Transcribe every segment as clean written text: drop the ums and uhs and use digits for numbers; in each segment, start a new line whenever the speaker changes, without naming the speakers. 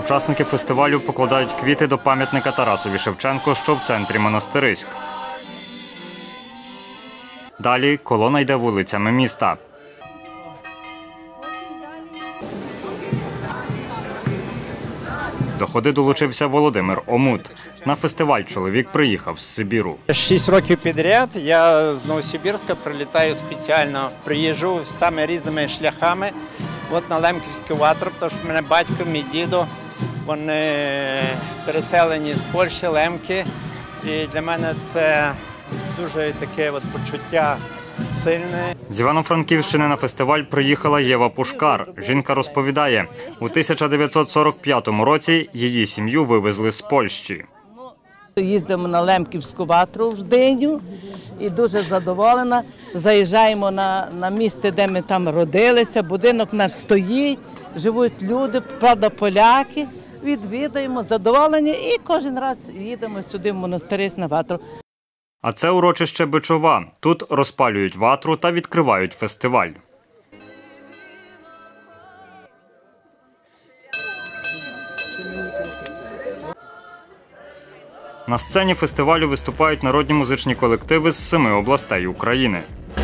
Учасники фестивалю покладають квіти до пам'ятника Тарасові Шевченку, що в центрі Монастириськ. Далі колона йде вулицями міста. До ходи долучився Володимир Омут. На фестиваль чоловік приїхав з Сибіру.
6 років підряд я з Новосибірська прилітаю спеціально, приїжджу саме різними шляхами. От на Лемківську ватру, тому що в мене батько, мій дідо, вони переселені з Польщі, Лемки. І для мене це дуже таке почуття сильне.
З Івано-Франківщини на фестиваль приїхала Єва Пушкар. Жінка розповідає, у 1945 році її сім'ю вивезли з Польщі.
Їздимо на Лемківську ватру в Ждиню і дуже задоволена. Заїжджаємо на місце, де ми там родилися, будинок наш стоїть, живуть люди, правда, поляки. Відвідаємо, задоволені і кожен раз їдемо сюди в Монастириськ на ватру.
А це урочище Бичова. Тут розпалюють ватру та відкривають фестиваль. На сцені фестивалю виступають народні музичні колективи з 7 областей України.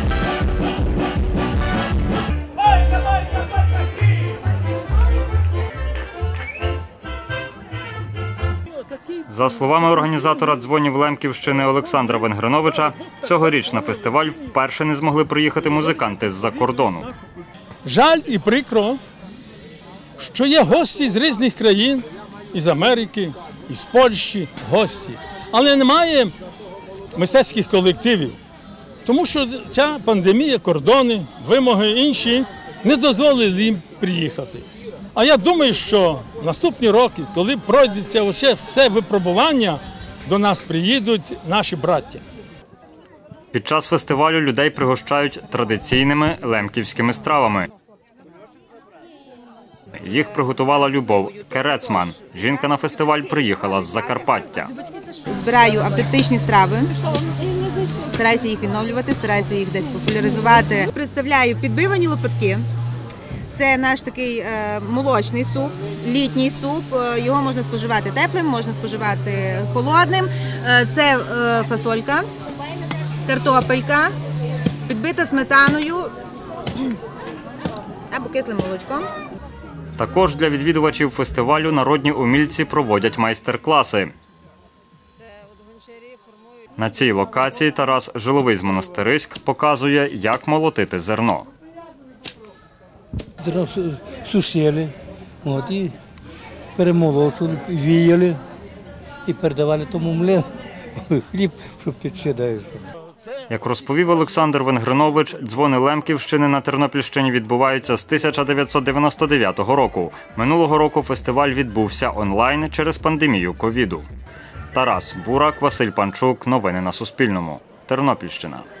За словами організатора дзвонів Лемківщини Олександра Венгриновича, цьогоріч на фестиваль вперше не змогли приїхати музиканти з-за кордону.
Жаль і прикро, що є гості з різних країн, із Америки, із Польщі, гості. Але немає мистецьких колективів, тому що ця пандемія, кордони, вимоги інші не дозволили їм приїхати. А я думаю, що в наступні роки, коли пройдеться все випробування, до нас приїдуть наші браття.
Під час фестивалю людей пригощають традиційними лемківськими стравами. Їх приготувала Любов Керецман. Жінка на фестиваль приїхала з Закарпаття.
Збираю автентичні страви, стараюся їх відновлювати, стараюся їх десь популяризувати. Представляю підбивані лопатки. Це наш такий молочний суп, літній суп. Його можна споживати теплим, можна споживати холодним. Це фасолька, картопелька, підбита сметаною або кислим молочком.
Також для відвідувачів фестивалю народні умільці проводять майстер-класи. На цій локації Тарас Жиловий з Монастириськ показує, як молотити зерно.
Сушили, і перемололи, віяли і передавали тому млину хліб, щоб підсідає.
Як розповів Олександр Венгринович, дзвони Лемківщини на Тернопільщині відбуваються з 1999 року. Минулого року фестиваль відбувся онлайн через пандемію ковіду. Тарас Бурак, Василь Панчук. Новини на Суспільному. Тернопільщина.